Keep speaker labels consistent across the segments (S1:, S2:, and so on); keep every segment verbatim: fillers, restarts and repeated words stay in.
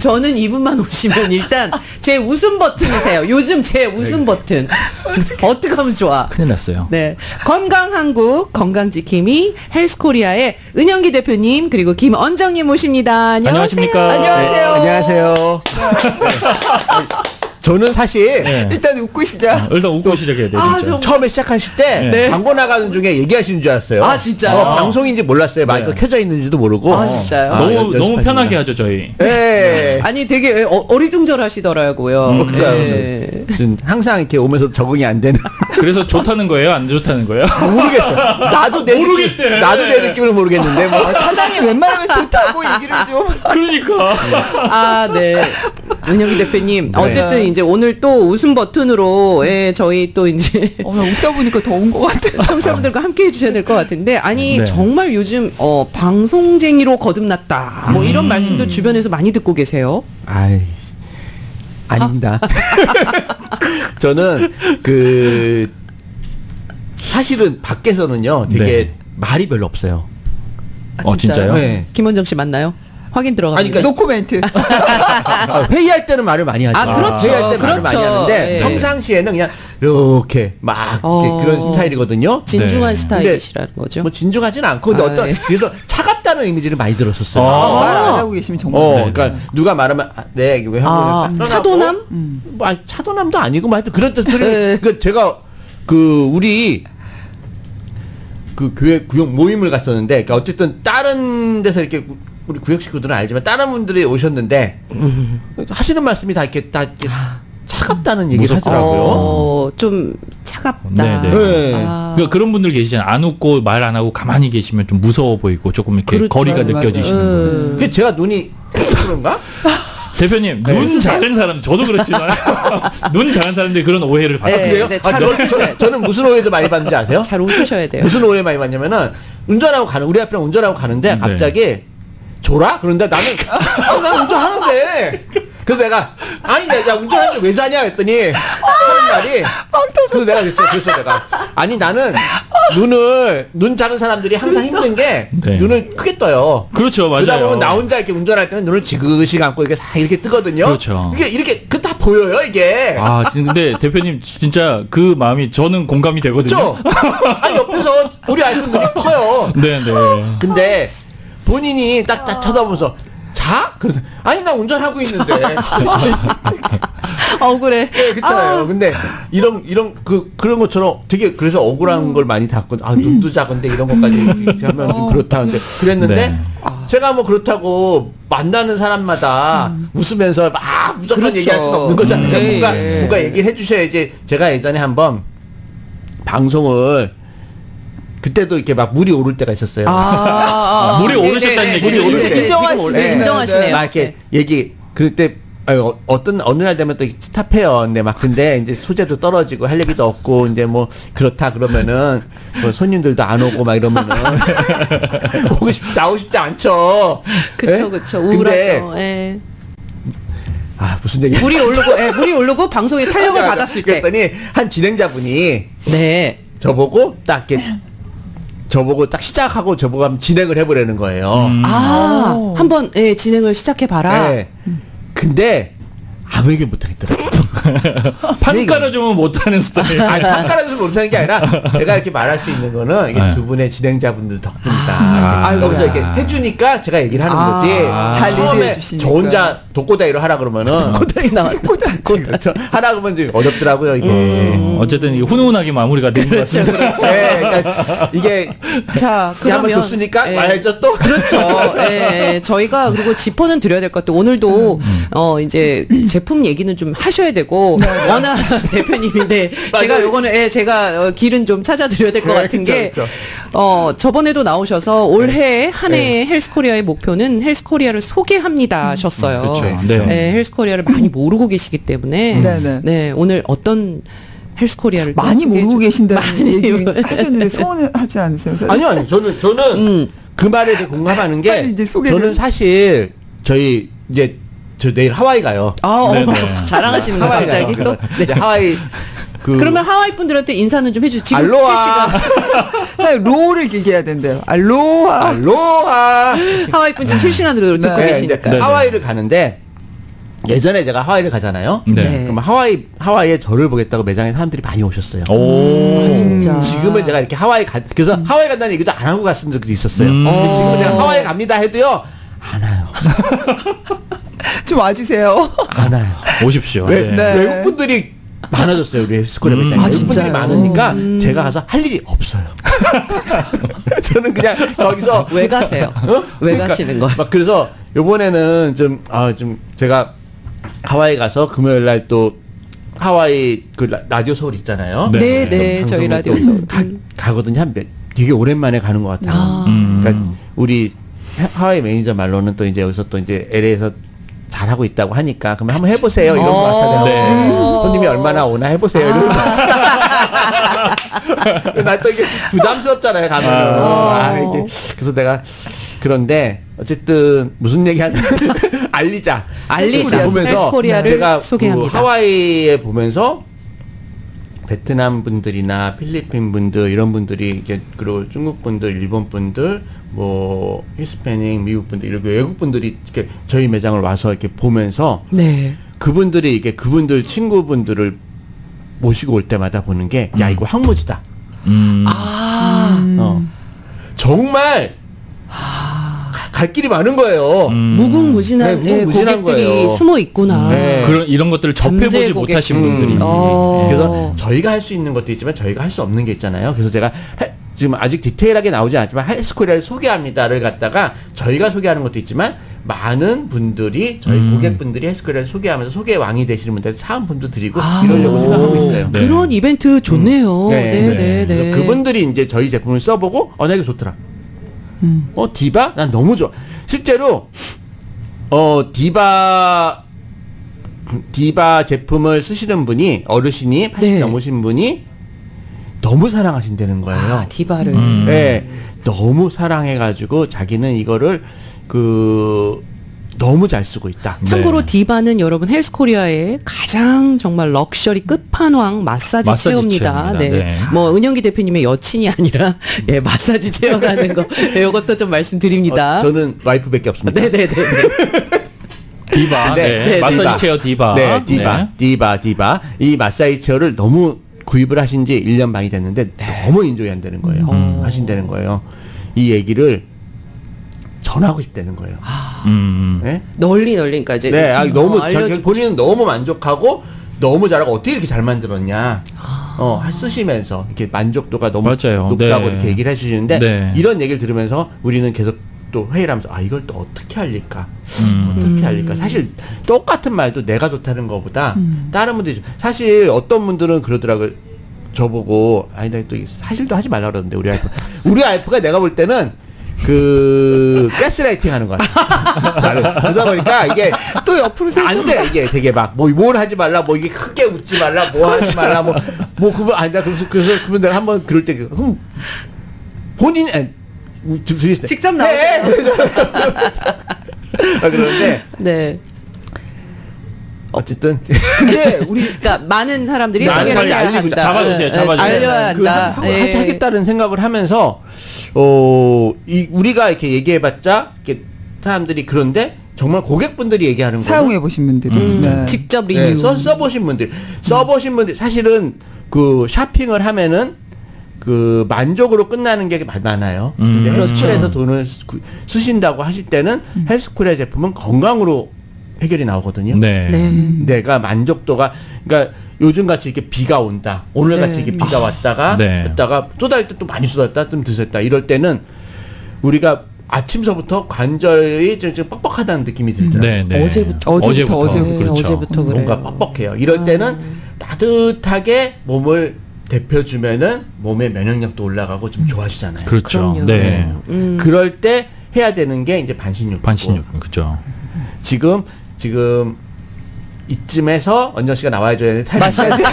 S1: 저는 이분만 오시면 일단 제 웃음 버튼이세요. 요즘 제 웃음 버튼. 어떻게 하면 좋아?
S2: 큰일 났어요.
S1: 네. 건강한국 건강지킴이 헬스코리아의 은영기 대표님 그리고 김언정님 모십니다. 안녕하세요.
S2: 안녕하십니까?
S3: 안녕하세요.
S4: 네, 안녕하세요. 저는 사실
S2: 네.
S3: 일단 웃고 시작.
S2: 아, 일단 웃고 시작해야 돼.
S1: 아,
S2: 진짜.
S1: 정-
S4: 처음에 시작하실 때
S1: 네.
S4: 광고 나가는 중에 얘기하시는 줄 알았어요.
S1: 아, 진짜요?
S4: 어, 방송인지 몰랐어요. 마이크
S2: 네.
S4: 켜져 있는지도 모르고.
S1: 아, 진짜요?
S4: 아,
S2: 너무
S4: 연-
S2: 너무
S4: 연습하시구나.
S2: 편하게 하죠 저희.
S4: 네.
S1: 아니 되게 어, 어리둥절하시더라고요.
S4: 어, 그러니까요.
S1: 네.
S4: 무슨 항상 이렇게 오면서 적응이 안 되는.
S2: 그래서 좋다는 거예요, 안 좋다는 거예요?
S4: 모르겠어요. 나도 내
S2: 모르겠대.
S4: 느낌, 나도 내 느낌을 모르겠는데 뭐.
S3: 아, 사장이 웬만하면 좋다고 얘기를 좀.
S2: 그러니까.
S1: 아, 네. 은영기 대표님. 어쨌든 이제 오늘 또 웃음 버튼으로 예, 저희 또 이제
S3: 어, 나 웃다 보니까 더운 것 같아.
S1: 청취자분들과 함께 해주셔야 될 것 같은데 아니
S2: 네.
S1: 정말 요즘 어, 방송쟁이로 거듭났다. 뭐 이런 말씀도 주변에서 많이 듣고 계세요.
S4: 아이, 아닙니다. 저는 그 사실은 밖에서는요, 되게
S2: 네.
S4: 말이 별로 없어요.
S2: 어 진짜요?
S4: 네.
S1: 김원정 씨 맞나요? 확인 들어갑니다.
S4: 아니, 그러니까
S3: 노코멘트.
S4: 아, 회의할 때는 말을 많이 하죠.
S1: 아, 그렇죠.
S4: 회의할 때는 말을 많이
S1: 그렇죠.
S4: 하는데
S1: 네.
S4: 평상시에는 그냥 이렇게 막
S1: 어.
S4: 이렇게 그런 스타일이거든요.
S1: 진중한
S2: 네.
S1: 스타일이시라는 거죠.
S4: 뭐 진중하진 않고 근데
S1: 아,
S4: 어떤
S1: 네.
S4: 뒤에서 차갑다는 이미지를 많이 들었었어요.
S2: 아.
S3: 말 안 하고 계시면 정말.
S4: 어,
S2: 네,
S4: 그러니까 누가 말하면 아, 네, 이게 왜
S1: 아,
S4: 한국에서
S1: 차도남?
S4: 뭐, 아니, 차도남도 아니고 뭐 하여튼 그런 뜻들이
S1: 네.
S4: 그 제가 그 우리 그 교회 구역 모임을 갔었는데 그러니까 어쨌든 다른 데서 이렇게 우리 구역 식구들은 알지만 다른 분들이 오셨는데 하시는 말씀이 다 이렇게 다 이렇게 차갑다는 얘기를
S2: 무섭다.
S4: 하더라고요.
S1: 어, 좀 차갑다.
S2: 네, 네.
S4: 네.
S1: 아.
S2: 그러니까 그런 분들 계시잖아요. 안 웃고 말 안 하고 가만히 계시면 좀 무서워 보이고 조금 이렇게
S1: 그렇죠.
S2: 거리가
S3: 맞아요,
S2: 느껴지시는
S1: 맞아요.
S2: 거예요.
S1: 음.
S4: 그게 제가 눈이 그런가?
S2: 대표님
S4: 네.
S2: 눈 작은 사람 저도 그렇지만 눈 작은 사람들이 그런 오해를 받아요.
S1: 네.
S4: 그래요? 아,
S1: 잘
S4: 저,
S1: 웃으셔야
S4: 저, 저는 무슨 오해도 많이 받는지 아세요?
S1: 잘 웃으셔야 돼요.
S4: 무슨 오해 많이 받냐면은 운전하고 가는 우리 앞이랑 운전하고 가는데
S2: 네.
S4: 갑자기 졸아? 그런데 나는 아, 나는 운전하는데 그래서 내가 아니 야, 야 운전하는데 왜 자냐 했더니 하는 말이 그래서 내가 그랬어 그래서 내가 아니 나는 눈을 눈 작은 사람들이 항상 힘든 게
S2: 네.
S4: 눈을 크게 떠요.
S2: 그렇죠,
S4: 그러다
S2: 맞아요.
S4: 보면 나 혼자 이렇게 운전할 때는 눈을 지그시 감고 이렇게 싹 이렇게 뜨거든요.
S2: 그렇죠.
S4: 이게 이렇게 그 다 보여요 이게.
S2: 아, 진- 근데 대표님 진짜 그 마음이 저는 공감이 되거든요.
S4: 그렇죠? 아니 옆에서 우리 아이폰 눈이 커요.
S2: 네, 네.
S4: 근데 본인이 딱, 딱 쳐다보면서 자? 그래서 아니 나 운전하고 있는데.
S1: 억울해.
S4: 네, 그렇잖아요. 근데 이런 이런 그 그런 것처럼 되게 그래서 억울한 걸 많이 닿거든. 아 눈도 작은데 이런 것까지 이렇게 하면 좀 그렇다는데 그랬는데
S2: 네.
S4: 제가 뭐 그렇다고 만나는 사람마다 웃으면서 막 무조건
S1: 그렇죠.
S4: 얘기할 수는 없는 거잖아요.
S1: 네,
S4: 뭔가
S1: 네.
S4: 뭔가 얘기를 해주셔야지. 제가 예전에 한번 방송을 그때도 이렇게 막 물이 오를 때가 있었어요.
S1: 아, 아, 아.
S2: 물이
S1: 네,
S2: 오르셨다는
S1: 네, 네.
S2: 얘기죠.
S1: 물이 오를 때
S3: 지금
S1: 인정하시네.
S3: 네,
S1: 인정하시네요.
S4: 막 이렇게 얘기 그때 아유, 어떤 어느 날 되면 또 스탑해요. 근데 막 근데 이제 소재도 떨어지고 할 얘기도 없고 이제 뭐 그렇다 그러면은 뭐 손님들도 안 오고 막 이러면은 오고 싶 나오고 싶지 않죠.
S1: 그쵸,
S4: 예?
S1: 그쵸.
S4: 근데
S1: 우울하죠. 예.
S4: 아 무슨 얘기?
S1: 물이 오르고, 예, 물이 오르고 방송에 탄력을 받았을 때.
S4: 그랬더니 한 진행자분이
S1: 네.
S4: 저보고 딱 이렇게 저보고 딱 시작하고 저보고 한번 진행을 해보라는 거예요.
S2: 음.
S1: 아, 한번 예, 진행을 시작해 봐라.
S4: 네. 근데 아무 얘기를 못 하겠더라고요.
S2: 판 깔아주면 못하는 스타일.
S4: 아니, 판 깔아줘서 못하는 게 아니라 제가 이렇게 말할 수 있는 거는 이게
S2: 네.
S4: 두 분의 진행자분들 덕분이다.
S2: 아,
S4: 이렇게 거기서 이렇게
S2: 아이고야.
S4: 해주니까 제가 얘기를 하는
S1: 아,
S4: 거지.
S3: 잘
S4: 처음에
S3: 리드해 주시니까.
S4: 저 혼자 독고다이로 하라 그러면은
S1: 고단이 나왔다.
S4: 그렇죠. 하라 그러면 좀 어렵더라고요 이게.
S2: 음, 어쨌든 이게 훈훈하게 마무리가 된 것
S1: 그렇죠,
S2: 같습니다.
S1: 그렇죠.
S4: 네, 그러니까 이게
S1: 자,
S4: 이제 한번
S1: 그러면
S4: 줬으니까
S1: 예.
S4: 와야죠 또.
S1: 그렇죠. 예, 예. 저희가 그리고 짚어는 드려야 될 것 같아요. 오늘도 어 이제 제품 얘기는 좀 하셔야 되고 워낙 대표님인데 제가
S4: 맞아요.
S1: 요거는 예, 제가 어, 길은 좀 찾아드려야 될 것
S4: 네,
S1: 같은
S4: 그쵸,
S1: 게
S4: 그쵸.
S1: 어, 저번에도 나오셔서 올해 한 해의 헬스코리아의 목표는 헬스코리아를 소개합니다 하셨어요.
S2: 그렇죠.
S1: 네.
S2: 네.
S1: 헬스코리아를 많이 모르고 계시기 때문에
S3: 네, 네.
S1: 네, 오늘 어떤 헬스코리아를 또
S3: 많이
S1: 소개해
S3: 모르고
S1: 주-
S3: 계신다는
S1: 많이
S3: 얘기
S1: 모르-
S3: 하셨는데 소원하지 않으세요? 사실?
S4: 아니요, 아니 저는 저는
S1: 음.
S4: 그 말에 대해 공감하는 게
S3: 빨리 이제 소개를-
S4: 저는 사실 저희 이제 저 내일 하와이 가요.
S1: 아, 어,
S2: 네, 네.
S1: 자랑하시는 거
S4: 하와이 가요.
S1: 갑자기 또.
S4: 그래서 이제 하와이 그
S1: 그러면 하와이 분들한테 인사는 좀 해주세요. 지금
S4: 알로하
S1: 실시간
S3: 네, 로우를 얘기해야 된대요. 알로하.
S4: 알로하
S1: 하와이 분 지금 실시간으로 듣고
S4: 네, 이제
S1: 계시니까.
S2: 네, 네.
S4: 하와이를 가는데 예전에 제가 하와이를 가잖아요.
S2: 네.
S4: 그럼 하와이 하와이에 저를 보겠다고 매장에 사람들이 많이 오셨어요.
S2: 오.
S1: 아, 진짜.
S4: 지금은 제가 이렇게 하와이 가 그래서 하와이 간다는 얘기도 안 하고 갔은 적도 있었어요.
S2: 음.
S4: 근데 지금은 제가 하와이 갑니다 해도요 안 와요.
S3: 좀 와주세요.
S4: 안 와요.
S2: 오십시오.
S4: 왜,
S2: 네.
S3: 네.
S4: 외국 분들이 많아졌어요. 우리 헬스코리아 매장에.
S1: 아,
S4: 외국 분들이
S1: 진짜요?
S4: 많으니까
S1: 음.
S4: 제가 가서 할 일이 없어요. 저는 그냥 거기서
S1: 왜 가세요?
S4: 어?
S1: 왜
S4: 그러니까
S1: 가시는 거예요?
S4: 막 그래서 요번에는 좀 아 좀 제가 하와이 가서 금요일 날 또 하와이 그 라- 라디오 서울 있잖아요.
S2: 네.
S1: 네, 네,
S4: 방송을
S1: 저희
S4: 또
S1: 라디오 서울.
S4: 가, 가거든요. 한 몇, 되게 오랜만에 가는 것 같아요.
S1: 아.
S2: 음.
S4: 그러니까 우리 하- 하와이 매니저 말로는 또 이제 여기서 또 이제 엘에이에서 잘하고 있다고 하니까 그러면 한번 해보세요 이런 거 같아요.
S2: 네.
S4: 손님이 얼마나 오나 해보세요. 이런 거. 나 또 이게 부담스럽잖아요 가면은. 아, 이게. 그래서 내가 그런데 어쨌든 무슨 얘기하는 알리자.
S1: 알리자.
S4: 보면서
S1: 헬스코리아를
S4: 제가
S1: 소개합니다.
S4: 그 하와이에 보면서 베트남 분들이나 필리핀 분들 이런 분들이 이제 그리고 중국 분들, 일본 분들, 뭐 히스패닉, 미국 분들 이렇게 외국 분들이 이렇게 저희 매장을 와서 이렇게 보면서
S1: 네.
S4: 그분들이 이게 그분들 친구분들을 모시고 올 때마다 보는 게 야 이거 황무지다.
S2: 음.
S1: 아,
S4: 어. 정말 가- 갈 길이 많은 거예요.
S2: 음.
S1: 무궁무진한
S4: 네,
S1: 예,
S4: 무궁무진한
S1: 고객들이
S4: 거예요.
S1: 숨어 있구나.
S4: 네.
S2: 그런 이런 것들을 접해보지
S1: 잠재
S2: 못하신
S4: 고객.
S2: 분들이.
S4: 음.
S1: 어.
S4: 그래서 저희가 할 수 있는 것도 있지만 저희가 할 수 없는 게 있잖아요. 그래서 제가 해- 지금 아직 디테일하게 나오지 않지만 헬스코리아를 소개합니다를 갖다가 저희가 소개하는 것도 있지만 많은 분들이 저희
S2: 음.
S4: 고객분들이 헬스코리아를 소개하면서 소개 왕이 되시는 분들 사은품도 드리고
S1: 아.
S4: 이러려고 생각하고 있어요.
S2: 네.
S1: 그런 이벤트 좋네요. 네, 네, 네.
S4: 그래서 그분들이 이제 저희 제품을 써보고 어, 나 이거 좋더라.
S3: 음.
S4: 어, 디바? 난 너무 좋아. 실제로 어, 디바 디바 제품을 쓰시는 분이 어르신이 팔십
S1: 네.
S4: 넘으신 분이 너무 사랑하신다는 거예요.
S1: 아, 디바를.
S2: 음.
S4: 네, 너무 사랑해가지고 자기는 이거를 그 너무 잘 쓰고 있다.
S1: 참고로
S2: 네.
S1: 디바는 여러분 헬스코리아의 가장 정말 럭셔리 끝판왕 마사지,
S2: 마사지
S1: 체어입니다.
S2: 체어입니다.
S1: 네.
S2: 네.
S1: 뭐 은영기 대표님의 여친이 아니라 예, 마사지 체어라는 거 네, 이것도 좀 말씀드립니다.
S4: 어, 저는 와이프밖에 없습니다.
S1: 네네네.
S2: 디바.
S4: 네,
S2: 네.
S4: 네,
S2: 마사지
S4: 디바.
S2: 체어 디바.
S4: 네, 디바,
S2: 네.
S4: 디바, 디바. 이 마사지 체어를 너무 구입을 하신 지 일 년 반이 됐는데 너무 인조이 한다는 거예요.
S1: 음.
S4: 하신다는 거예요. 이 얘기를 전하고 싶다는 거예요.
S2: 음.
S4: 네,
S1: 널리 널리까지.
S4: 네 아, 너무
S1: 어,
S4: 자기
S1: 알려주-
S4: 본인은 너무 만족하고 너무 잘하고 어떻게 이렇게 잘 만들었냐. 어, 쓰시면서 이렇게 만족도가 너무
S2: 맞아요.
S4: 높다고
S2: 네.
S4: 이렇게 얘기를 해주시는데
S2: 네.
S4: 이런 얘기를 들으면서 우리는 계속 또 회의를 하면서 아 이걸 또 어떻게 알릴까
S2: 음.
S4: 어떻게 알릴까 사실 똑같은 말도 내가 좋다는 것보다 다른 분들이 좀- 사실 어떤 분들은 그러더라고요. 저보고 아니 나 또 사실도 하지 말라 그러는데 우리 와이프 우리 와이프가 내가 볼 때는 그 가스라이팅 하는 것 같아. 나를 그러다 보니까 이게
S3: 또 옆으로
S4: 안
S3: 살짝
S4: 돼 이게 되게 막 뭐 뭘 하지 말라 뭐 이게 크게 웃지 말라 뭐 하지 말라 뭐 뭐 그분 아니다 그래서 그래서 그러면 내가 한번 그럴 때 그럼 본인 아니 둘이 있을 때
S1: 직접
S4: 해! 아, 그런데
S1: 네.
S4: 어쨌든
S1: 근데 우리 그러니까 많은 사람들이
S4: 많은
S1: 소개를
S4: 사람이
S1: 해야
S4: 알리고
S1: 한다.
S2: 잡아주세요,
S1: 네,
S2: 잡아주세요.
S1: 알려야
S4: 그
S1: 한다.
S4: 하고
S1: 예.
S4: 하겠다는 생각을 하면서 어, 이 우리가 이렇게 얘기해봤자 이렇게 사람들이 그런데 정말 고객분들이 얘기하는 거는
S3: 사용해 보신 분들이
S2: 음.
S3: 네.
S1: 직접 리뷰.
S4: 네, 써, 써보신 분들 써보신 분들 사실은 그 쇼핑을 하면은 그 만족으로 끝나는 게 많아요.
S2: 음,
S4: 근데
S2: 그렇죠.
S4: 헬스쿨에서 돈을 쓰, 쓰신다고 하실 때는 헬스쿨의 제품은 건강으로 해결이 나오거든요.
S2: 네.
S1: 네.
S4: 내가 만족도가 그러니까 요즘 같이 이렇게 비가 온다. 오늘 같이
S1: 네.
S4: 이렇게 비가 왔다가
S2: 네.
S4: 왔다가 쏟아질 때 또 많이 쏟았다 좀 드셨다. 이럴 때는 우리가 아침서부터 관절이 좀, 좀 뻑뻑하다는 느낌이 들더라고요.
S2: 네, 네.
S1: 어제부터.
S3: 어제부터, 어제부터.
S1: 네,
S2: 그렇죠.
S1: 어제부터 그래요.
S4: 뭔가 뻑뻑해요. 이럴 때는 따뜻하게 몸을 데펴주면은 몸의 면역력도 올라가고 좀 좋아지잖아요.
S2: 그렇죠.
S1: 그럼요.
S2: 네.
S1: 음.
S4: 그럴 때 해야 되는 게 이제 반신욕.
S2: 반신욕 그죠.
S4: 지금 지금 이쯤에서 언정 씨가 나와줘야 되는데 탈
S3: 마사지.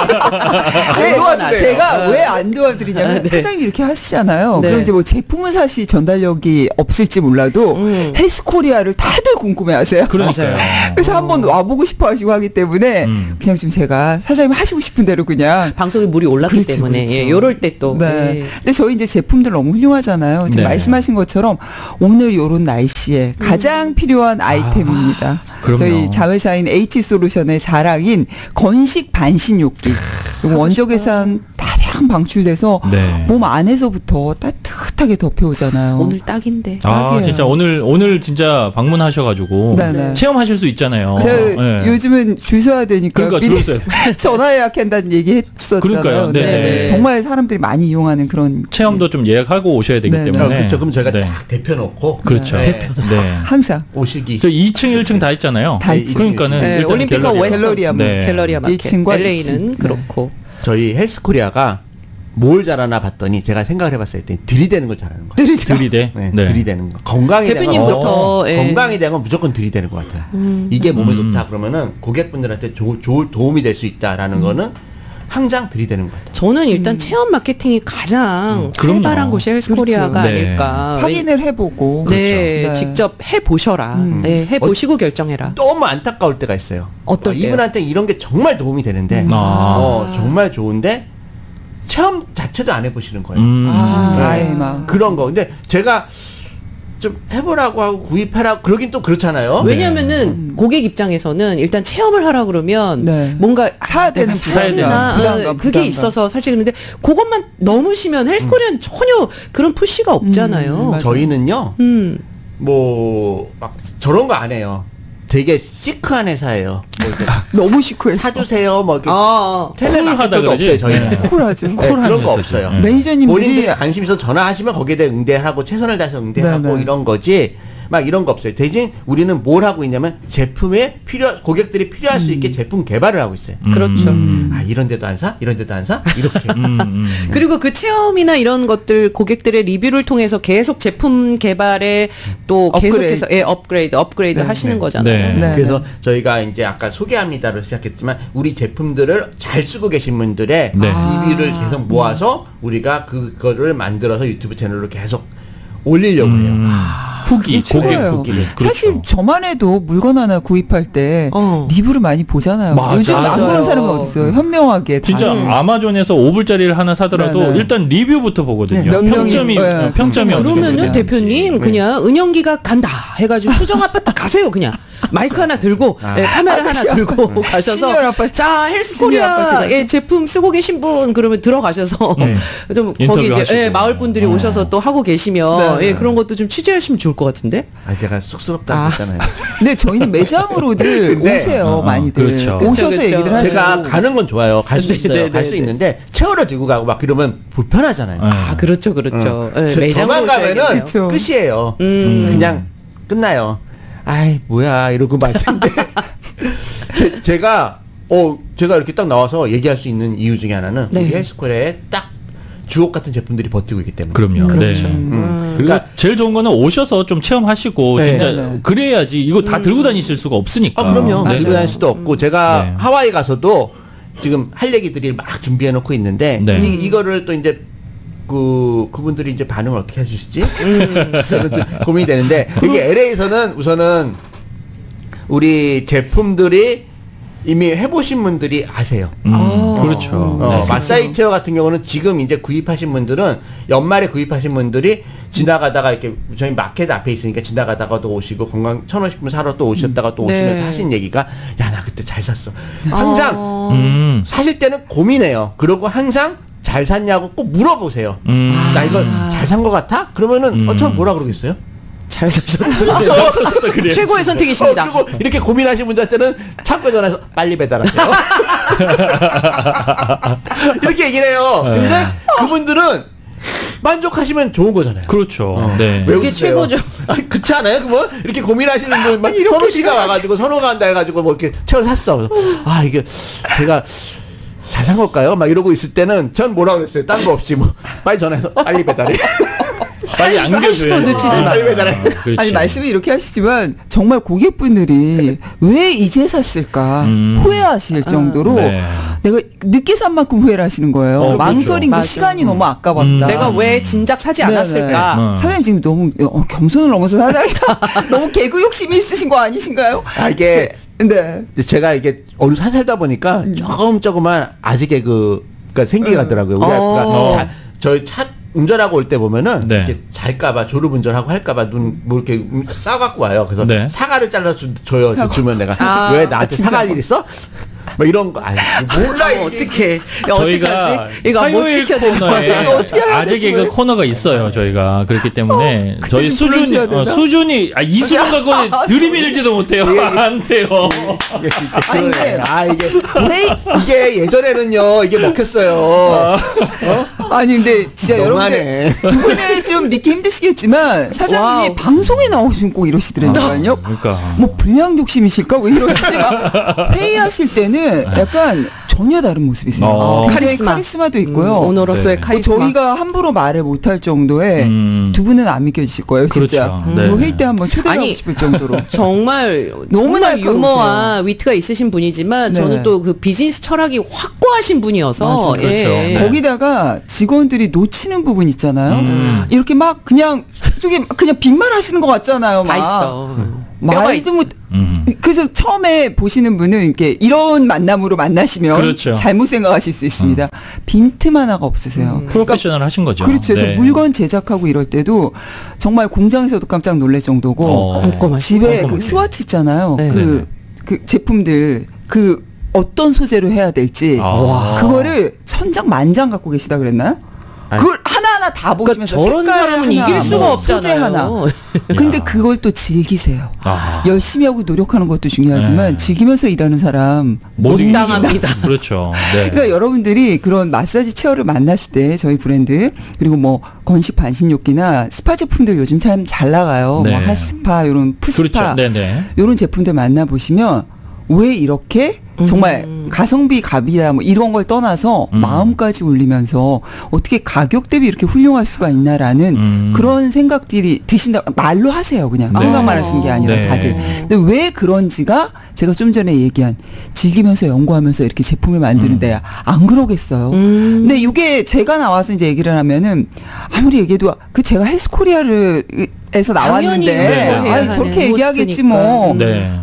S3: 네,
S4: 도와주래요.
S3: 제가 왜 안 도와드리냐면
S1: 네.
S3: 사장님이 이렇게 하시잖아요.
S1: 네.
S3: 그럼 이제 뭐 제품은 사실 전달력이 없을지 몰라도
S1: 음.
S3: 헬스코리아를 다들 궁금해하세요.
S2: 그러니까요.
S3: 그래서 한번 와보고 싶어하시고 하기 때문에
S2: 음.
S3: 그냥 좀 제가 사장님 하시고 싶은 대로 그냥.
S1: 방송에 물이 올랐기
S3: 그렇죠,
S1: 때문에
S3: 그렇죠.
S1: 예, 요럴 때 또.
S3: 네.
S1: 예.
S3: 근데 저희 이제 제품들 너무 훌륭하잖아요. 지금
S2: 네.
S3: 말씀하신 것처럼 오늘 요런 날씨에 가장 필요한 아이템입니다.
S2: 그럼요.
S3: 저희 자회사인 H솔루션의 자랑인 건식 반신욕기. 이거 원적외선 다량 방출돼서
S2: 네.
S3: 몸 안에서부터 따뜻하게 덮여오잖아요.
S1: 오늘 딱인데.
S2: 아
S3: 딱이에요.
S2: 진짜 오늘 오늘 진짜 방문하셔가지고
S3: 네네.
S2: 체험하실 수 있잖아요.
S3: 제가
S2: 네.
S3: 요즘은 줄 서야 되니까
S2: 그러니까
S3: 미리
S2: 줄 서야
S3: 전화 예약한다는 얘기 했었잖아요.
S2: 그러니까요.
S3: 네.
S2: 네네.
S3: 정말 사람들이 많이 이용하는 그런
S2: 체험도 좀 예약하고 오셔야 되기
S3: 네, 네.
S2: 때문에.
S4: 어, 그렇죠. 그럼 저희가
S2: 네.
S4: 쫙 대표놓고
S2: 그렇죠.
S4: 네.
S2: 네.
S3: 항상
S4: 오시기.
S2: 저 이 층, 일 층 다 있잖아요.
S3: 다 있죠.
S2: 그러니까는
S1: 네,
S2: 일단
S1: 올림픽과
S2: 갤러리아.
S1: 웨스턴
S3: 갤러리아 뭐.
S2: 네.
S1: 갤러리아 마켓.
S3: 일 층과 이 층.
S1: 엘에이는
S3: 네.
S1: 그렇고.
S4: 저희 헬스코리아가 뭘 잘하나 봤더니 제가 생각을 해봤을 때 들이대는 걸 잘하는 거예요.
S2: 들이대.
S4: 네,
S2: 네.
S4: 들이대는 거. 건강에 대한 건
S1: 대표님부터,
S4: 무조건,
S1: 예.
S4: 건강에 대한 건 무조건 들이대는 것 같아요. 이게 몸에
S2: 음.
S4: 좋다 그러면은 고객분들한테 조, 조, 도움이 될 수 있다라는 거는 항상 들이대는 것 같아요.
S1: 저는 일단 체험 마케팅이 가장
S2: 음, 그럼요.
S1: 활발한 곳이 헬스코리아가
S2: 그렇죠. 네.
S1: 아닐까.
S3: 확인을 해보고
S1: 네,
S3: 그렇죠. 네.
S1: 직접 해보셔라.
S3: 음.
S1: 네, 해보시고 결정해라.
S4: 너무 안타까울 때가 있어요.
S1: 어떨
S4: 어,
S1: 때요?
S4: 이분한테 이런 게 정말 도움이 되는데
S2: 아.
S4: 어, 정말 좋은데 체험 자체도 안 해보시는 거예요.
S2: 음.
S3: 아,
S4: 네.
S3: 아이 막.
S4: 그런 거. 근데 제가 좀 해보라고 하고 구입하라고 그러긴 또 그렇잖아요.
S2: 네.
S1: 왜냐면은 고객 입장에서는 일단 체험을 하라 그러면
S3: 네.
S1: 뭔가
S3: 사야 되는
S1: 내가 사야 되나
S3: 부담감,
S1: 어,
S3: 부담감,
S1: 그게
S3: 부담감.
S1: 있어서 사실 근데 그것만 넘으시면 헬스코리아는 전혀 그런 푸시가 없잖아요.
S3: 음, 맞아요.
S4: 저희는요,
S1: 음.
S4: 뭐, 막 저런 거 안 해요. 되게 시크한 회사예요. 뭐 이렇게
S3: 너무 시크해서
S4: 사주세요, 뭐 이렇게.
S1: 아,
S4: 텔레마케터도
S2: 쿨하다
S4: 없어요, 저희는.
S2: 네.
S3: 쿨하죠.
S4: 네,
S2: 쿨한
S4: 그런 거
S2: 회사죠.
S4: 없어요.
S2: 네.
S3: 매니저님들이
S4: 본인들이 관심 있어서 전화하시면 거기에 대해 응대하고 최선을 다해서 응대하고
S3: 네, 네.
S4: 이런 거지. 막 이런 거 없어요. 대신 우리는 뭘 하고 있냐면 제품에 필요 고객들이 필요할 수 있게 제품 개발을 하고 있어요.
S1: 그렇죠.
S4: 아 이런 데도 안 사? 이런 데도 안 사? 이렇게.
S2: 음, 음.
S1: 그리고 그 체험이나 이런 것들 고객들의 리뷰를 통해서 계속 제품 개발에 또
S3: 업그레이드.
S1: 계속해서 예, 업그레이드, 업그레이드
S3: 네,
S1: 하시는
S4: 네.
S1: 거잖아요.
S2: 네.
S3: 네.
S4: 그래서 저희가 이제 아까 소개합니다로 시작했지만 우리 제품들을 잘 쓰고 계신 분들의
S2: 네.
S4: 리뷰를 계속 모아서 우리가 그거를 만들어서 유튜브 채널로 계속 올리려고 해요.
S2: 음. 후기, 고객
S3: 최고예요.
S2: 후기를.
S3: 사실
S2: 그렇죠.
S3: 저만 해도 물건 하나 구입할 때
S1: 어.
S3: 리뷰를 많이 보잖아요.
S2: 맞아.
S3: 요즘 안 보는
S1: 맞아요.
S3: 사람은 어딨어요. 현명하게 다.
S2: 진짜 아마존에서 오 불짜리를 하나 사더라도
S3: 네, 네.
S2: 일단 리뷰부터 보거든요.
S3: 네, 몇 명이-
S2: 평점이
S3: 네.
S2: 평점이 어떻게
S1: 그러면은
S2: 되는지.
S1: 대표님 그냥 은영기가 간다 해가지고 수정 아파트 가세요 그냥 마이크 하나 들고 예, 카메라 하나 들고 가셔서
S3: 시니어 아파트.
S1: 자
S3: 시니어 아파트
S1: 헬스코리아
S3: 가서.
S1: 예, 제품 쓰고 계신 분 그러면 들어가셔서 좀 거기
S2: 인터뷰
S1: 이제
S2: 하시고.
S1: 예, 마을 분들이
S2: 네.
S1: 오셔서 또 하고 계시면
S3: 네.
S1: 예, 그런 것도 좀 취재하시면 좋을 것 같은데.
S4: 아 제가 쑥스럽다고
S1: 아.
S4: 했잖아요.
S3: 근데 저희는 매장으로들
S4: 근데-
S3: 오세요.
S2: 어,
S3: 많이들.
S2: 그렇죠.
S3: 오셔서
S1: 그쵸,
S3: 얘기를
S1: 그쵸.
S3: 하시고.
S4: 제가 가는 건 좋아요. 갈 수
S1: 네,
S4: 있어요.
S1: 네,
S4: 갈
S1: 네,
S4: 수
S1: 네.
S4: 있는데 채워러 들고 가고 막 그러면 불편하잖아요.
S2: 네.
S1: 아 그렇죠 그렇죠. 예,
S4: 저-
S1: 매장으로
S4: 저만 가면은
S1: 오셔야겠네요.
S3: 그쵸.
S4: 끝이에요.
S1: 음.
S4: 그냥 끝나요. 아이 뭐야 이러고 말 텐데 제, 제가 어 제가 이렇게 딱 나와서 얘기할 수 있는 이유 중에 하나는
S1: 네.
S4: 우리 헬스코리아에 딱 주옥 같은 제품들이 버티고 있기 때문에.
S2: 그럼요.
S1: 그렇죠.
S2: 네.
S4: 음.
S2: 그리고
S4: 그러니까
S2: 제일 좋은 거는 오셔서 좀 체험하시고
S4: 네.
S2: 진짜
S3: 네.
S2: 그래야지 이거 다 들고 다니실 수가 없으니까.
S4: 아 그럼요.
S2: 네.
S4: 들고 다닐 수도 없고 제가
S2: 네.
S4: 하와이 가서도 지금 할 얘기들이 막 준비해 놓고 있는데
S2: 네.
S4: 이, 이거를 또 이제 그 그분들이 이제 반응을 어떻게 해주실지 저는 좀 고민이 되는데 이게 엘에이에서는 우선은 우리 제품들이 이미 해보신 분들이 아세요.
S2: 음,
S1: 아.
S2: 그렇죠.
S4: 어,
S2: 네.
S4: 마사이 체어 같은 경우는 지금 이제 구입하신 분들은 연말에 구입하신 분들이 지나가다가 이렇게 저희 마켓 앞에 있으니까 지나가다가도 오시고 건강 천원식품 사러 또 오셨다가 또 오시면서
S1: 네.
S4: 하신 얘기가 야 나 그때 잘 샀어. 항상
S1: 아.
S2: 음.
S4: 사실 때는 고민해요. 그러고 항상 잘 샀냐고 꼭 물어보세요.
S2: 음.
S4: 나 이거 잘 산 것 같아? 그러면은
S2: 음.
S4: 어, 전 뭐라 그러겠어요?
S1: 잘 사셨다.
S2: 그래요.
S1: 최고의 선택이십니다.
S4: 어, 그리고 이렇게 고민하신 분들한테는 창고에 전화해서 빨리 배달하세요. 이렇게 얘기를 해요. 근데 그분들은 만족하시면 좋은 거잖아요.
S2: 그렇죠. 네.
S4: 왜
S1: 그게
S4: 웃으세요?
S1: 최고죠.
S4: 아니, 그렇지 않아요? 그뭐 이렇게 고민하시는 분, 막 선우 씨가 와가지고 선우가 한다 해가지고 뭐 이렇게 채워 샀어. 그래서 아 이게 제가 잘 산 걸까요? 막 이러고 있을 때는 전 뭐라고 그랬어요? 딴 거 없이 뭐 빨리 전화해서 빨리 배달해.
S2: 빨리 안겨줘야
S1: 도 늦추지 마.
S3: 아니 말씀을 이렇게 하시지만 정말 고객분들이 왜 이제 샀을까
S2: 음.
S3: 후회하실 정도로
S2: 네.
S3: 내가 늦게 산 만큼 후회를 하시는 거예요.
S2: 어,
S3: 망설인 거
S1: 그렇죠.
S3: 시간이
S1: 맞아.
S3: 너무 아까웠다.
S2: 음.
S1: 내가 왜 진작 사지
S3: 네네.
S1: 않았을까?
S2: 음.
S3: 사장님 지금 너무 어, 겸손을 넘어서 사장이가 너무 개그 욕심이 있으신 거 아니신가요?
S4: 아, 이게
S3: 네.
S4: 제가 이게 어느 살 살다 보니까 조금 조금만 아직 개그가 생기가더라고요. 우리가
S1: 어.
S4: 그러니까 자, 저희 차 운전하고 올 때 보면은
S2: 네.
S4: 이렇게 잘까봐 졸음 운전하고 할까봐 눈 뭐 이렇게 싸갖고 와요. 그래서
S2: 네.
S4: 사과를 잘라 주, 줘요. 주면 내가
S1: 아,
S4: 왜 나한테 사과할 일 있어? 뭐 이런 거 아니 몰라 이게.
S1: 어떻게
S2: 저희가
S1: 어떡하지? 이거 못
S2: 화요일
S1: 지켜내는
S2: 코너에
S3: 이거 어떻게 해야
S2: 아재
S3: 되지?
S2: 개그 코너가 있어요. 저희가 그렇기 때문에
S3: 그때
S2: 저희
S3: 좀
S2: 수준이
S3: 불러주셔야
S2: 어,
S3: 되나?
S2: 수준이 아, 이수준 갖고 들이밀지도 못해요. 안 돼요.
S3: 아니, 근데
S4: 아 이게 이게 예전에는요 이게 먹혔어요. 어?
S3: 아니 근데 진짜
S4: 너무하네.
S3: 여러분들 두 분을 좀 믿기 힘드시겠지만 사장님이
S1: 와우.
S3: 방송에 나오시면 꼭 이러시더라고요.
S2: 그러니까
S3: 뭐 불량 욕심이실까 왜 이러시지만 회의하실 때는 약간 전혀 다른 모습이세요.
S2: 어.
S3: 굉장히
S1: 카리스마.
S3: 카리스마도 있고요.
S1: 음, 오너로서의
S2: 네.
S3: 뭐
S1: 카리스마.
S3: 저희가 함부로 말을 못할 정도의
S2: 음.
S3: 두 분은 안 믿겨지실 거예요, 진짜.
S2: 그렇죠. 네.
S3: 뭐 회의 때 한번 초대하고
S1: 아니,
S3: 싶을 정도로.
S1: 정말
S3: 너무
S1: 정말
S3: 날카로우세요.
S1: 유머와 위트가 있으신 분이지만
S3: 네.
S1: 저는 또 그 비즈니스 철학이 확고하신 분이어서
S3: 맞아요.
S2: 그렇죠. 네.
S3: 거기다가 직원들이 놓치는 부분 있잖아요.
S2: 음.
S3: 이렇게 막 그냥 저기 그냥 빈말 하시는 것 같잖아요.
S1: 다
S3: 막.
S1: 있어. 뼈가
S3: 말도 못.
S2: 음.
S3: 그래서 처음에 보시는 분은 이렇게 이런 만남으로 만나시면
S2: 그렇죠.
S3: 잘못 생각하실 수 있습니다. 빈틈 하나가 없으세요.
S2: 프로페셔널 하신 거죠.
S3: 그렇죠. 그래서
S2: 네.
S3: 물건 제작하고 이럴 때도 정말 공장에서도 깜짝 놀랄 정도고
S2: 어.
S1: 꼼꼼하시-
S3: 집에 그
S2: 꼼꼼하게.
S3: 스와치 있잖아요.
S1: 네.
S3: 그,
S2: 네네.
S3: 그 제품들 그 어떤 소재로 해야 될지
S2: 아.
S3: 그거를 천장 만장 갖고 계시다 그랬나요?
S4: 아니.
S3: 그걸 하나하나 다
S1: 그러니까
S3: 보시면서
S1: 저런
S3: 색깔
S1: 사람은
S3: 하나,
S1: 이길 수가
S3: 뭐
S1: 없잖아요.
S3: 소재 하나. 근데 그걸 또 즐기세요.
S2: 아.
S3: 열심히 하고 노력하는 것도 중요하지만
S2: 네.
S3: 즐기면서 일하는 사람
S2: 못
S3: 못
S2: 이긴다.
S1: 당합니다.
S2: 그렇죠. 네.
S3: 그러니까 여러분들이 그런 마사지 체어를 만났을 때 저희 브랜드 그리고 뭐 건식 반신욕기나 스파 제품들 요즘 참 잘 나가요.
S2: 네.
S3: 뭐 핫스파 이런 푸스파
S2: 그렇죠. 네네.
S3: 이런 제품들 만나보시면 왜 이렇게 정말
S1: 음.
S3: 가성비 갑이야 뭐 이런 걸 떠나서
S2: 음.
S3: 마음까지 올리면서 어떻게 가격 대비 이렇게 훌륭할 수가 있나라는
S2: 음.
S3: 그런 생각들이 드신다 말로 하세요 그냥
S2: 네.
S3: 생각만 하시는 게 아니라
S2: 네.
S3: 다들 근데 왜 그런지가 제가 좀 전에 얘기한 즐기면서 연구하면서 이렇게 제품을 만드는데 안 그러겠어요.
S1: 음.
S3: 근데 이게 제가 나와서 이제 얘기를 하면은 아무리 얘기해도 그 제가 헬스코리아를 에서
S1: 당연히
S3: 나왔는데
S2: 네.
S3: 아니 저렇게
S1: 하는
S3: 얘기하겠지
S1: 호스트니까.
S3: 뭐.
S2: 네.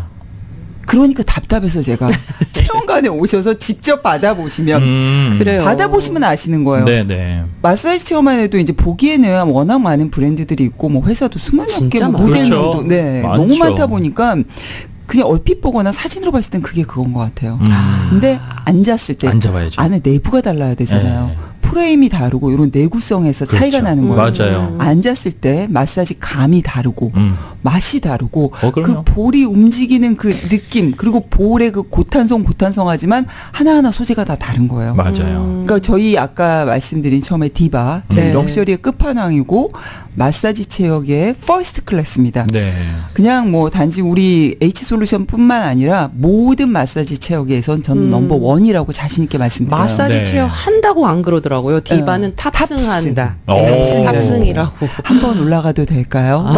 S3: 그러니까 답답해서 제가 체험관에 오셔서 직접 받아보시면
S2: 음.
S1: 그래요.
S3: 받아보시면 아시는 거예요.
S2: 네네.
S3: 마사지 체험만 해도 이제 보기에는 워낙 많은 브랜드들이 있고 뭐 회사도 수만 개
S1: 진짜
S3: 뭐 모델
S2: 많죠.
S3: 정도 네
S2: 많죠.
S3: 너무 많다 보니까 그냥 얼핏 보거나 사진으로 봤을 땐 그게 그건 것 같아요.
S2: 음.
S3: 근데 앉았을 때
S2: 앉아봐야죠.
S3: 안에 내부가 달라야 되잖아요.
S2: 네.
S3: 프레임이 다르고 이런 내구성에서 차이가
S2: 그렇죠.
S3: 나는 거예요.
S2: 맞아요.
S3: 앉았을 때 마사지 감이 다르고
S2: 음.
S3: 맛이 다르고
S2: 어,
S3: 그
S2: 그럼요.
S3: 볼이 움직이는 그 느낌 그리고 볼의 그 고탄성 고탄성하지만 하나하나 소재가 다 다른 거예요.
S2: 맞아요.
S3: 그러니까 저희 아까 말씀드린 처음에 디바 저희
S1: 네.
S3: 럭셔리의 끝판왕이고 마사지 체육의 퍼스트 클래스입니다.
S2: 네.
S3: 그냥 뭐 단지 우리 H솔루션뿐만 아니라 모든 마사지 체육에선 저는
S1: 음.
S3: 넘버 원이라고 자신 있게 말씀드려요.
S1: 마사지
S2: 네.
S1: 체어 한다고 안 그러더라고요. 디바는
S3: 어,
S1: 탑승한다.
S2: 탑승.
S1: 탑승,
S2: 오.
S1: 탑승이라고.
S3: 한번 올라가도 될까요?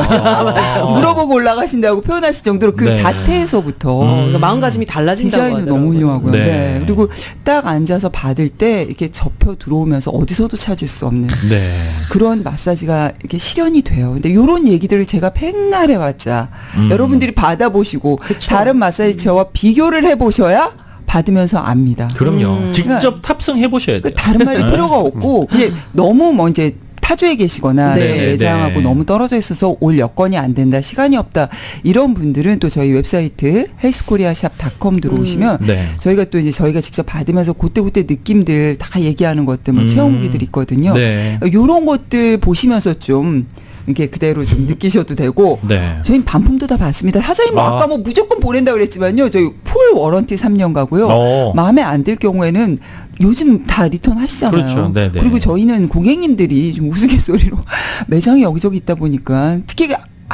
S2: 아.
S3: 물어보고 올라가신다고 표현하실 정도로 그
S2: 네.
S3: 자태에서부터
S1: 어, 그러니까 마음가짐이 달라진다고
S3: 디자인도
S1: 하더라고요.
S3: 너무 훌륭하고요.
S2: 네.
S3: 네. 그리고 딱 앉아서 받을 때 이렇게 접혀 들어오면서 어디서도 찾을 수 없는
S2: 네.
S3: 그런 마사지가 이렇게 실현이 돼요. 근데 이런 얘기들을 제가 백날 해봤자
S2: 음.
S3: 여러분들이 받아보시고
S1: 그쵸.
S3: 다른 마사지 체어와 비교를 해보셔야 받으면서 압니다.
S2: 그럼요.
S1: 음.
S2: 직접 탑승해 보셔야
S3: 그
S2: 돼요.
S3: 다른 말이
S2: 네.
S3: 필요가 없고 그냥 너무 뭐 이제 타주에 계시거나
S1: 네,
S3: 내
S2: 네,
S3: 매장하고
S2: 네.
S3: 너무 떨어져 있어서 올 여건이 안 된다, 시간이 없다 이런 분들은 또 저희 웹사이트 헬스코리아샵 닷컴 들어오시면
S2: 네.
S3: 저희가 또 이제 저희가 직접 받으면서 그때그때 느낌들 다 얘기하는 것들 뭐
S2: 음.
S3: 체험 후기들 있거든요.
S2: 네.
S3: 이런 것들 보시면서 좀 이렇게 그대로 좀 느끼셔도 되고
S2: 네.
S3: 저희 반품도 다 받습니다. 사장님 뭐
S2: 아.
S3: 아까 뭐 무조건 보낸다 그랬지만요. 저희 풀 워런티 삼 년 가고요.
S2: 어.
S3: 마음에 안 들 경우에는 요즘 다 리턴 하시잖아요.
S2: 그렇죠. 네네.
S3: 그리고 저희는 고객님들이 좀 우스갯소리로 매장이 여기저기 있다 보니까 특히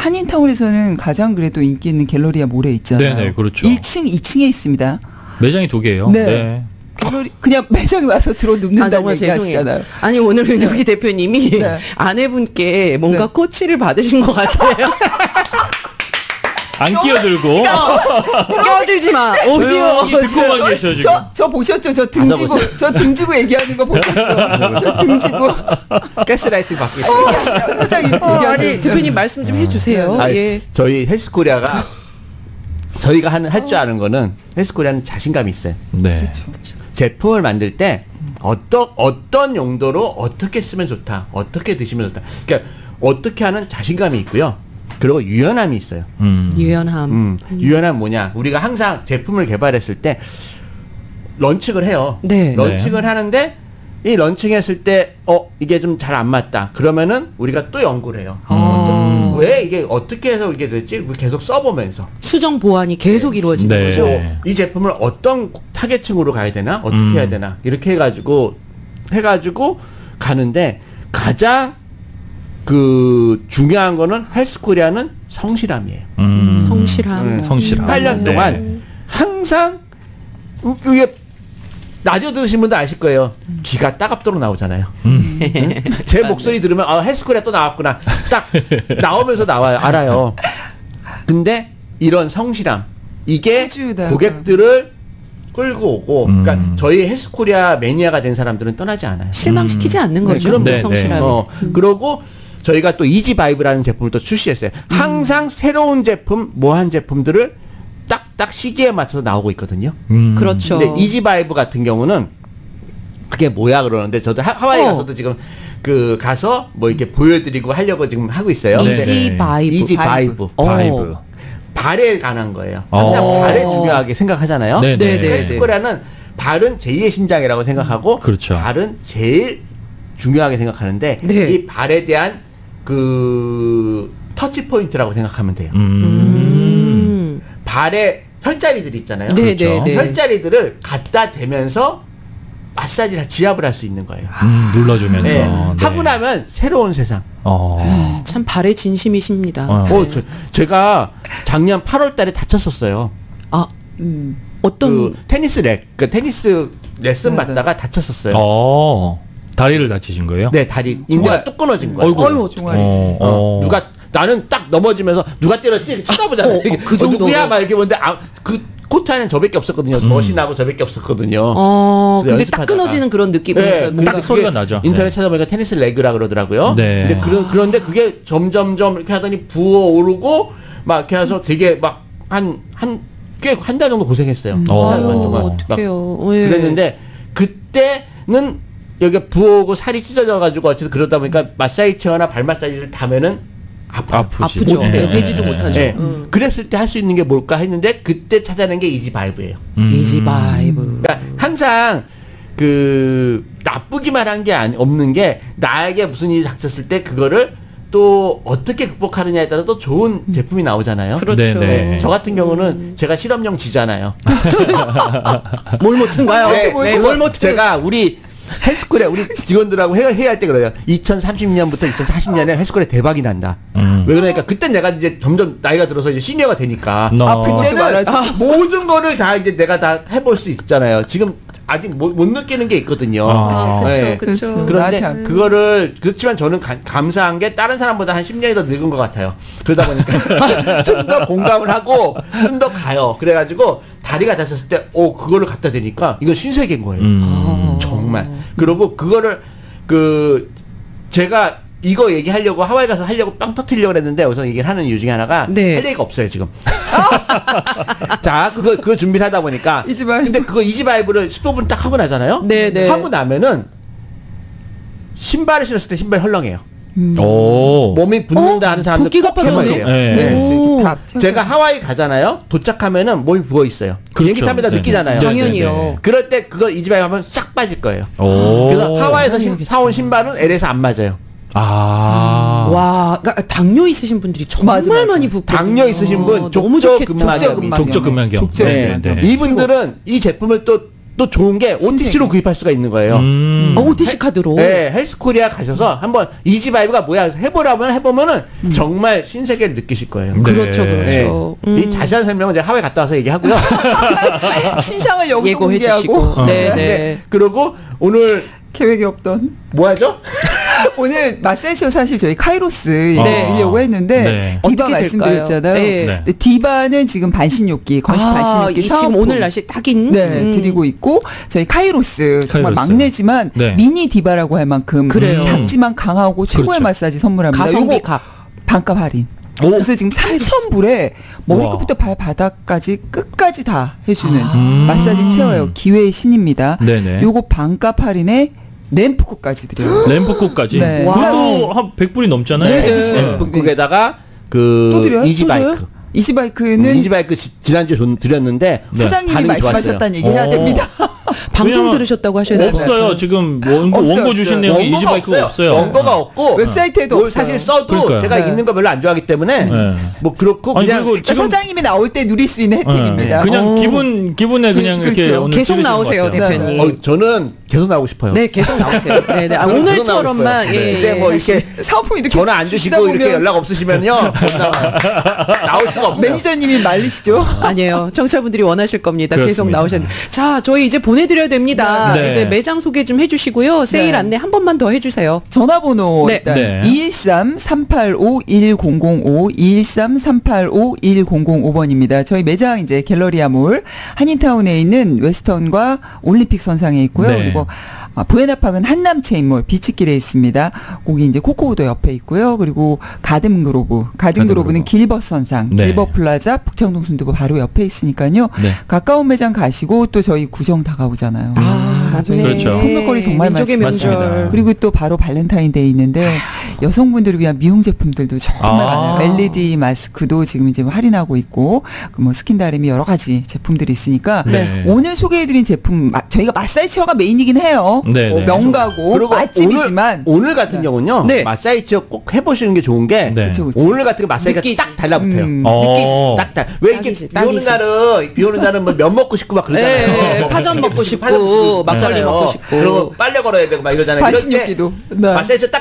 S3: 한인타운에서는 가장 그래도 인기 있는 갤러리아 몰에 있잖아요.
S2: 네네, 그렇죠.
S3: 일 층, 이 층에 있습니다.
S2: 매장이 두 개예요.
S3: 네.
S2: 네.
S3: 오늘 그냥 매장에 와서 들어
S1: 아,
S3: 눕는다는
S1: 정말
S3: 얘기
S1: 죄송해요.
S3: 하시잖아요.
S1: 아니 오늘 윤혁기 대표님이
S3: 네.
S1: 아내분께 뭔가
S3: 네.
S1: 코치를 받으신 것 같아요.
S2: 안 끼어들고
S1: 껴들지 마. 오히려
S2: 조용히 듣고만 계셔 지금.
S3: 저, 저 보셨죠? 저 등지고, 저 등지고 얘기하는 거 보셨죠? 저 등지고.
S4: 가스라이팅 받고 있어요.
S3: 사장님
S1: 어, 아니
S3: 얘기하세요.
S1: 대표님 말씀 좀 해주세요.
S4: 아니,
S1: 예.
S4: 저희 헬스코리아가 저희가 하는 할 줄 아는 거는 헬스코리아는 자신감이 있어요.
S2: 네.
S4: 제품을 만들 때 어떤 어떤 용도로 어떻게 쓰면 좋다, 어떻게 드시면 좋다. 그러니까 어떻게 하는 자신감이 있고요. 그리고 유연함이 있어요.
S2: 음.
S1: 유연함.
S4: 음, 유연함 뭐냐? 우리가 항상 제품을 개발했을 때 런칭을 해요.
S1: 네.
S4: 런칭을 하는데 이 런칭했을 때 어 이게 좀 잘 안 맞다. 그러면은 우리가 또 연구를 해요.
S1: 아.
S4: 왜 이게 어떻게 해서 이게 됐지? 우리 계속 써보면서
S1: 수정 보완이 계속 이루어지는
S2: 네.
S1: 거죠.
S4: 그래서 이 제품을 어떤 타겟층으로 가야 되나? 어떻게
S2: 음.
S4: 해야 되나? 이렇게 해가지고 해가지고 가는데 가장 그 중요한 거는 헬스코리아는 성실함이에요.
S2: 음.
S1: 성실함.
S4: 음,
S2: 성실함.
S4: 십팔 년
S2: 네.
S4: 동안 항상 우- 이게 라디오 들으신 분도 아실 거예요. 귀가 따갑도록 나오잖아요.
S2: 음.
S4: 응? 제 목소리 들으면 아 헬스코리아 또 나왔구나. 딱 나오면서 나와요. 알아요. 근데 이런 성실함 이게
S3: 꾸준하다.
S4: 고객들을 끌고 오고
S2: 음.
S4: 그러니까 저희 헬스코리아 매니아가 된 사람들은 떠나지 않아요.
S1: 실망시키지 않는 거죠.
S4: 그럼요.
S2: 네,
S1: 성실함이.
S4: 어, 그러고 저희가 또 이지바이브라는 제품을 또 출시했어요. 항상 새로운 제품, 모한 제품들을 딱딱 시기에 맞춰서 나오고 있거든요.
S2: 음.
S1: 그렇죠.
S4: 근데 이지바이브 같은 경우는 그게 뭐야 그러는데 저도 하, 하와이
S1: 어.
S4: 가서도 지금 그 가서 뭐 이렇게 보여드리고 하려고 지금 하고 있어요.
S2: 네.
S1: 이지 바이브.
S4: 이지 바이브.
S1: 어.
S2: 바이브.
S4: 발에 관한 거예요. 항상
S2: 어.
S4: 발에 중요하게 생각하잖아요.
S2: 네, 네.
S1: 네,
S4: 헬스코리아는 발은 제이의 심장이라고 생각하고
S2: 그렇죠.
S4: 발은 제일 중요하게 생각하는데
S1: 네.
S4: 이 발에 대한 그 터치 포인트라고 생각하면 돼요.
S2: 음.
S1: 음.
S4: 발에 혈자리들이 있잖아요.
S1: 네,
S2: 그렇죠.
S1: 네, 네.
S4: 혈자리들을 갖다 대면서 마사지를 지압을 할 수 있는 거예요.
S2: 음, 눌러주면서.
S4: 네.
S2: 네.
S4: 하고 나면 새로운 세상.
S2: 어.
S1: 참 발의 진심이십니다.
S2: 어.
S4: 어, 저, 제가 작년 팔월 달에 다쳤었어요.
S1: 아
S3: 음.
S1: 어떤
S4: 그 테니스 레, 그 테니스 레슨
S3: 네,
S4: 받다가 다쳤었어요.
S2: 어. 다리를 다치신 거예요?
S4: 네, 다리 인대가 뚝 끊어진 거예요.
S2: 어이구.
S1: 어이구,
S3: 종아리.
S2: 어,
S4: 어,
S2: 어.
S4: 누가 나는 딱 넘어지면서 누가 때렸지 이렇게 쳐다보잖아요.
S1: 어, 어,
S4: 이게
S1: 그
S4: 어, 누구야
S1: 정도로.
S4: 막 이렇게 보는데 아, 그 코트 안에는 저밖에 없었거든요. 머신하고 저밖에 없었거든요.
S1: 어 근데 딱
S4: 연습하다가.
S1: 끊어지는 그런 느낌.
S4: 네,
S1: 그러니까 뭔가
S2: 딱 소리가
S4: 그게
S2: 나죠.
S4: 인터넷
S2: 네.
S4: 찾아보니까 테니스 레그라 그러더라고요.
S2: 네.
S4: 근데 그런 그런데 그게 점점점 이렇게 하더니 부어 오르고 막 이렇게 해서 되게 막 한 한 꽤 한 달 정도 고생했어요.
S2: 음.
S4: 한 달 반
S1: 아유,
S4: 동안. 막
S1: 어떡해요. 예.
S4: 그랬는데 그때는 여기 부어오고 살이 찢어져 가지고 어쨌든 그러다 보니까 마사지 체어나 발 마사지를 다면은 아파요.
S2: 아프지.
S1: 아프죠.
S2: 예.
S1: 네, 되지도 못하죠.
S4: 네.
S1: 음.
S4: 그랬을 때 할 수 있는 게 뭘까 했는데 그때 찾아낸 게 이지바이브예요.
S2: 음.
S1: 이지 바이브.
S4: 그러니까 항상 그 나쁘기만 한 게 아니 없는 게 나에게 무슨 일이 닥쳤을 때 그거를 또 어떻게 극복하느냐에 따라 또 좋은 제품이 나오잖아요.
S1: 그렇죠.
S2: 네, 네.
S4: 저 같은 경우는 제가 실험용 쥐잖아요.
S1: 뭘 못한가요?
S4: 네,
S1: 네, 뭘 못.
S4: 제가 우리 헬스코리아 우리 직원들하고 회의, 회의할 때 그래요. 이천삼십 년부터 이천사십 년에 헬스코리아 대박이 난다.
S2: 음.
S4: 왜 그러니까 그때 내가 이제 점점 나이가 들어서 이제 시니어가 되니까
S2: 너.
S4: 아, 그때는
S3: 말하지.
S4: 아, 모든 거를 다 이제 내가 다 해볼 수 있잖아요. 지금 아직 못, 못 느끼는 게 있거든요.
S2: 아,
S4: 네.
S1: 그렇죠, 그렇죠.
S4: 그런데
S3: 나한테 안-
S4: 그거를 그렇지만 저는 가- 감사한 게 다른 사람보다 한 십 년이 더 늙은 것 같아요. 그러다 보니까 좀 더 공감을 하고 좀 더 가요. 그래가지고 다리가 다쳤을 때, 오 그거를 갖다 대니까 이건 신세계인 거예요.
S2: 음.
S4: 정말. 그리고 그거를 그 제가 이거 얘기하려고 하와이 가서 하려고 빵 터트리려고 했는데 우선 얘기를 하는 이유 중에 하나가
S1: 네.
S4: 할 얘기가 없어요 지금. 자 그거 그거 준비를 하다 보니까
S3: 이지바이브.
S4: 근데 그거 이지바이브를 십오 분 딱 하고 나잖아요.
S1: 네, 네.
S4: 하고 나면은 신발을 신었을 때 신발이 헐렁해요.
S2: 오.
S4: 몸이 붓는다 하는 사람들
S1: 붓기가
S4: 꼭 해봐야
S1: 빠졌네.
S4: 돼요.
S2: 네.
S4: 네.
S1: 오.
S3: 다
S4: 제가 하와이 가잖아요. 도착하면은 몸이 부어 있어요. 비행기
S2: 그렇죠.
S4: 타면 다
S2: 네.
S4: 느끼잖아요.
S2: 네,
S1: 당연히요.
S2: 네, 네.
S4: 그럴 때 그거 이지바이브 하면 싹 빠질 거예요.
S2: 오.
S4: 그래서 하와이에서 신- 사온 신발은 엘에서 안 맞아요.
S2: 아.
S1: 와, 그러니까 당뇨 있으신 분들이 정말
S3: 맞아, 맞아.
S1: 많이 붓고
S4: 당뇨 있으신 분
S1: 너무
S4: 족저
S1: 좋겠죠.
S4: 근막염이
S3: 족저근막염.
S2: 족저근막염.
S3: 족저
S2: 네,
S3: 근막염.
S2: 네.
S4: 이분들은 이 제품을 또 또 좋은 게 오티씨로 구입할 수가 있는 거예요.
S2: 음.
S1: 어, 오티씨 카드로.
S4: 네, 헬스코리아 가셔서 한번 이지바이브가 뭐야 해보라면 해보면은
S1: 음.
S4: 정말 신세계를 느끼실 거예요.
S1: 그렇죠,
S2: 네.
S1: 그렇죠.
S4: 네. 이 자세한 설명은 제가 하와이 갔다 와서 얘기하고요.
S3: 신상을 여기서
S1: 예고해
S3: 공개하고
S1: 주시고. 네, 네.
S4: 네. 그리고 오늘
S3: 계획이 없던.
S4: 뭐 하죠?
S3: 오늘 마사지쇼 사실 저희 카이로스
S1: 네.
S3: 드리려고 했는데
S2: 네.
S3: 디바
S1: 어떻게
S3: 말씀드렸잖아요.
S1: 될까요?
S2: 네.
S3: 근데 디바는 지금 반신욕기, 건식
S1: 아,
S3: 반신욕기
S1: 이
S3: 사은품
S1: 지금 오늘 날씨 딱인.
S3: 네,
S1: 음.
S3: 드리고 있고 저희 카이로스 정말
S2: 카이로스.
S3: 막내지만
S2: 네.
S3: 미니 디바라고 할 만큼
S1: 그래요.
S3: 작지만 강하고 최고의
S2: 그렇죠.
S3: 마사지 선물합니다.
S1: 가성비
S3: 요거
S1: 값.
S3: 반값 할인.
S2: 오.
S3: 그래서 지금 삼천 불에 머리끝부터 발바닥까지 끝까지 다 해주는
S2: 음.
S3: 마사지 체어예요. 기회의 신입니다.
S2: 네네.
S3: 요거 반값 할인에 램프코까지 드려요.
S2: 램프코까지.
S3: 네.
S2: 그것도 한 백 불이 넘잖아요.
S3: 네,
S1: 네.
S3: 네.
S4: 램프국에다가
S3: 또
S4: 그
S3: 드려요?
S4: 이지바이크.
S3: 또 줘요? 이지바이크는
S4: 이지바이크 지- 지난주에 돈 드렸는데
S2: 네.
S3: 사장님이
S4: 반응이
S3: 말씀하셨다는 얘기 해야
S2: 어.
S3: 됩니다.
S1: 방송
S2: 왜냐면
S1: 들으셨다고 하셔야 돼요.
S2: 없어요. 지금 원고,
S3: 없어요,
S2: 원고
S3: 없어요.
S2: 주신 내용이
S4: 원고가
S2: 이지바이크가 없어요.
S4: 원고가 없고
S3: 웹사이트에도
S4: 뭘
S3: 없어요.
S4: 사실 써도
S2: 그러니까요.
S4: 제가
S3: 네.
S4: 읽는 거 별로 안 좋아하기 때문에
S2: 네.
S4: 뭐 그렇고
S2: 아니,
S4: 그냥
S2: 그리고
S3: 그러니까
S2: 지금
S3: 사장님이 나올 때 누릴 수 있는 혜택입니다.
S2: 네. 그냥
S1: 어.
S2: 기분 기분에 그냥
S3: 그-
S2: 이렇게
S3: 그렇죠.
S2: 오늘
S1: 계속
S2: 찍으신 것
S1: 나오세요,
S2: 같아요.
S1: 대표님.
S4: 어, 저는 계속 나오고 싶어요.
S1: 네, 계속 나오세요. 네, 네. 아,
S4: 저는 계속
S1: 오늘처럼만
S4: 나오고 싶어요.
S1: 예,
S4: 근데
S1: 예.
S4: 뭐 이렇게
S3: 사은품 이렇게
S4: 전화 안
S3: 주시다
S4: 주시고 이렇게
S3: 보면
S4: 연락 없으시면요 못 나와요. 나올 수가 없어요.
S3: 매니저님이 말리시죠.
S1: 아니에요. 청취자분들이 원하실 겁니다. 계속
S2: 그렇습니다.
S1: 나오셨는데. 자, 저희 이제 보내드려야 됩니다.
S2: 네.
S1: 이제 매장 소개 좀 해주시고요. 세일
S3: 네.
S1: 안내 한 번만 더 해주세요.
S3: 전화번호
S1: 네.
S3: 일단
S2: 네.
S3: 이일삼 삼팔오 일공공오 이일삼 삼팔오 일공공오 번입니다. 저희 매장 이제 갤러리아몰 한인타운에 있는 웨스턴과 올림픽 선상에 있고요.
S2: 네.
S3: 그리고 아, 부에나팍은 한남체인몰 비치길에 있습니다. 거기 이제 코코우도 옆에 있고요. 그리고 가든그로브, 가든그로브는
S2: 가든그로브.
S3: 길벗 선상,
S2: 네.
S3: 길벗 플라자, 북창동 순두부 바로 옆에 있으니까요.
S2: 네.
S3: 가까운 매장 가시고 또 저희 구정 다가오잖아요.
S1: 아, 맞네.
S2: 그렇죠.
S3: 선물거리 정말
S1: 민족의
S3: 많습니다.
S1: 명절.
S3: 그리고 또 바로 발렌타인데이 있는데 여성분들을 위한 미용 제품들도 정말
S2: 아.
S3: 많아요. 엘이디 마스크도 지금 이제 할인하고 있고 그 뭐 스킨다리미 여러 가지 제품들이 있으니까
S2: 네.
S3: 오늘 소개해드린 제품 마- 저희가 마사지 체어가 메인이긴 해요.
S2: 네,
S3: 어,
S2: 네.
S3: 명가고
S4: 그리고
S3: 맛집이지만
S4: 오늘, 오늘 같은 경우는요
S1: 네.
S4: 마사지 체어 꼭 해보시는 게 좋은 게
S2: 네.
S3: 그쵸, 그쵸.
S4: 오늘 같은 게 마사지가
S1: 느끼지.
S4: 딱 달라붙어요.
S3: 음.
S2: 어.
S4: 딱 달. 왜 이렇게
S1: 딱이지,
S4: 비 오는
S1: 딱이지.
S4: 날은 비 오는 날은 뭐 면 먹고 싶고 막 그러잖아요.
S1: 네,
S4: 뭐
S1: 파전 먹고 싶고,
S4: 파전 먹고
S1: 막걸리
S4: 그러잖아요.
S1: 먹고 싶고.
S4: 그리고 빨래 걸어야 되고 막 이러잖아요. 이럴 때
S3: 반신욕기도. 네.
S4: 마사지 체어 딱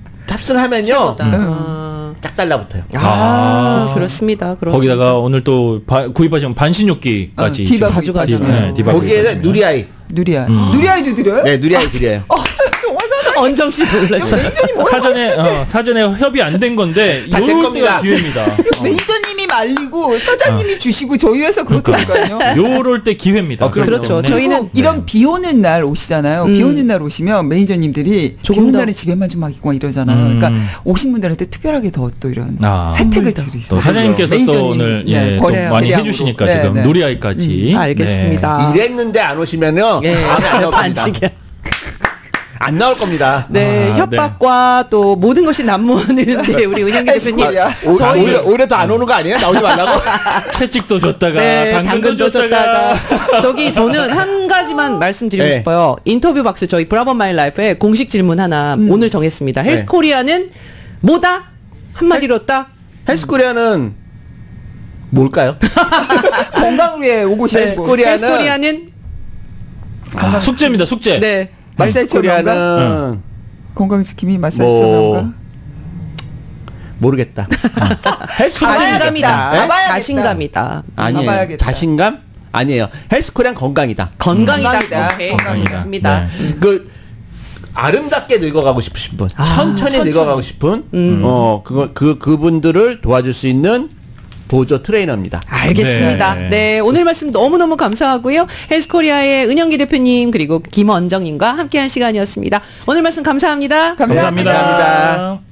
S4: 탑승하면요
S1: 아,
S4: 딱 달라붙어요.
S1: 아,
S2: 아.
S1: 그렇습니다. 그렇습니다.
S2: 거기다가 오늘 또 바- 구입하시면 반신욕기까지
S3: 어, 디바
S1: 가져가시네요.
S2: 네, 디바
S4: 거기에
S2: 구입하시면.
S4: 누리아이.
S3: 누리아.
S2: 음.
S3: 누리아이도 드려요?
S4: 네, 누리아이 드려요.
S3: 어, 정말 사장
S1: 언정 씨 놀랐어요.
S3: 매니저님 뭐라고
S2: 사전에 어, 사전에 협의 안 된 건데
S4: 다제
S2: 요럴
S4: 겁니다.
S2: 때가 기회입니다. 어.
S3: 매니저님이 말리고 사장님이 주시고 저희 회사 그렇다니까요.
S2: 요럴 때 기회입니다.
S4: 어, 그럼요.
S1: 그렇죠.
S2: 네.
S1: 저희는
S3: 그리고 이런 비 오는 날 오시잖아요.
S1: 음.
S3: 비 오는 날 오시면 매니저님들이
S1: 조금
S3: 비 오는
S1: 더-
S3: 날에 집에만 좀 맡기고 이러잖아요.
S2: 음.
S3: 그러니까 오신 분들한테 특별하게 더 또 이런
S2: 아.
S3: 혜택을
S1: 더.
S3: 드리세요.
S2: 또 사장님께서 또
S3: 매니저님,
S2: 오늘
S3: 네,
S2: 예, 또
S3: 거래
S2: 많이
S3: 대량으로.
S2: 해주시니까
S3: 네,
S2: 지금
S3: 네.
S2: 누리아이까지.
S1: 음, 알겠습니다.
S4: 이랬는데 안 오시면요.
S1: 예,
S4: 다음에 안 나올 겁니다.
S1: 반칙이야.
S4: 안 나올 겁니다.
S1: 네,
S2: 아,
S1: 협박과 또 모든 것이 난무하는데 우리 은영기 대표님
S3: 에스코리아.
S4: 오,
S1: 저희-
S4: 오히려, 오히려 더 안 오는 거 아니에요? 나오지 말라고?
S2: 네. 채찍도 줬다가
S1: 네,
S2: 당근도
S1: 당근도
S2: 줬다가.
S1: 줬다가 저기 저는 한 가지만 말씀드리고
S4: 네.
S1: 싶어요. 인터뷰 박스 저희 브라보 마이 라이프에 공식 질문 하나 오늘 정했습니다.
S4: 네.
S1: 헬스코리아는 뭐다? 한마디로 딱
S4: 헬스코리아는 뭘까요?
S3: 건강을 위해 오고 싶은 분.
S4: 헬스코리아는
S1: 헬스코리아는
S2: 아, 숙제입니다. 숙제.
S1: 네.
S3: 마사지 체험인가?
S4: 헬스코리아는
S3: 건강지킴이 마사지
S4: 뭐
S3: 체험인가?
S4: 모르겠다.
S1: 자신감이다.
S3: 가봐야겠다. 가봐야겠다.
S1: 자신감이다.
S4: 아니에요.
S3: 가봐야겠다.
S4: 자신감? 아니에요. 헬스코리아는 건강이다.
S1: 건강이다.
S3: 건강이다.
S1: 오케이.
S3: 건강이다.
S1: 알겠습니다.
S2: 네.
S4: 그 아름답게 늙어가고 싶으신 분,
S1: 아,
S4: 천천히,
S1: 천천히.
S4: 늙어가고 싶은
S1: 음.
S4: 어 그거 그 그분들을 도와줄 수 있는 보조 트레이너입니다.
S1: 알겠습니다.
S2: 네.
S1: 네. 오늘 말씀 너무너무 감사하고요. 헬스코리아의 은영기 대표님 그리고 김원정님과 함께한 시간이었습니다. 오늘 말씀 감사합니다.
S3: 감사합니다.
S4: 감사합니다.